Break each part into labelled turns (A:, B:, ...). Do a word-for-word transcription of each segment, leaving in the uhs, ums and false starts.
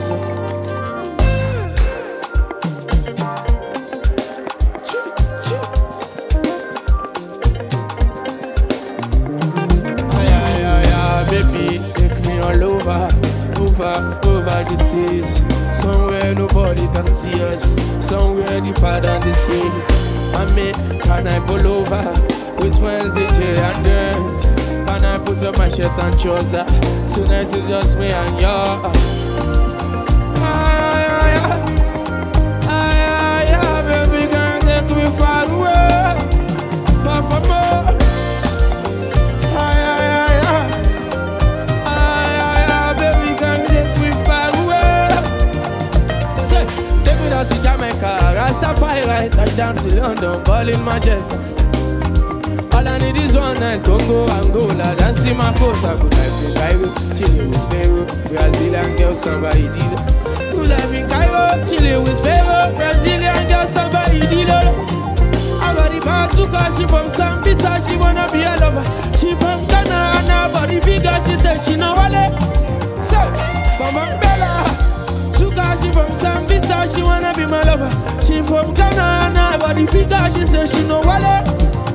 A: hustle. Ay, ay, ay, ay, baby, take me all over, over, over the seas. Somewhere nobody can see us, somewhere deeper than the sea. I mean, can I pull over with Wednesday, J and Dance? Can I put up my shirt and trouser? Tonight is just me and you. Ay, ay, ay, ay, ay, baby, can take me far away, far from more. Ay, ay, ay, ay, ay, ay, ay, baby, can take me far away. Say, take me down to Jamaica, Rastafari, touchdown to London, ball in Manchester. All I need is one night, Congo, Angola, dancing my pose. I good life in Cairo, chilling with Pharaoh, Brazilian girl, somebody did it. Good life in Cairo, chilling with Pharaoh, Brazilian girl, somebody did it. I got the bazooka, she from Sambisa, she wanna be a lover. She from Ghana, and her body bigger, she said she no wale. So, Mama Bella, Zuka, she from Sambisa, she wanna be my lover. She from Ghana, and her body bigger, she said she no wale.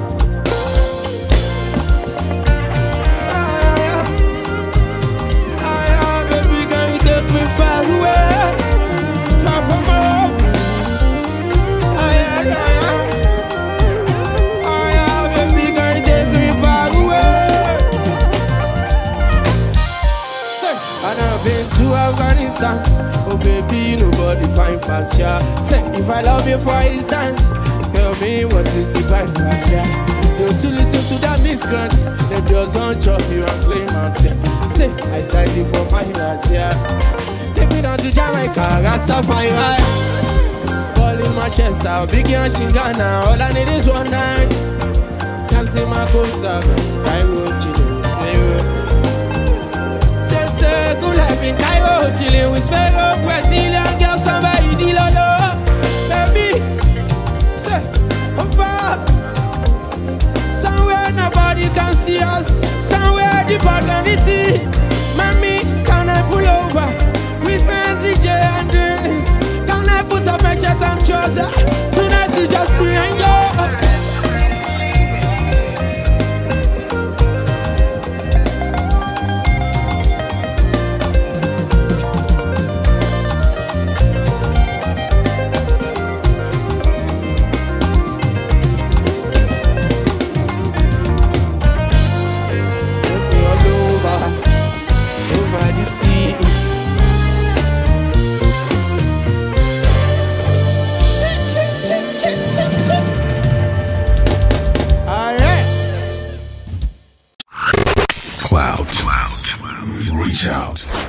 A: Far away, far from home. Ay, ay, ay, ay. Ay, ay, baby girl, take me far away. Say, and I've been to Afghanistan. Oh baby, nobody find past ya. Say, if I love you for instance, tell me what is the right past ya. Don't you listen to that miscreants? They just don't chop you and play mountain. Say, I sight you for my hands, yeah. Take me down to Jamaica, Rastafari, ball in Manchester, Biggie and Shingana. All I need is one night, dancing my cosa, Cairo, chilling with Pharaoh. Say, say, good life in Cairo, chilling with Pharaoh. Brazilian girl, somebody deal on love. Baby, say, over, somewhere nobody can see us, somewhere deeper than the sea. Mommy, can I pull over with Fancy J and Drinks? Can I put up my shirt and trouser? Tonight is just me and you. Take me all over, over the seas.
B: Cloud. Cloud. Reach out.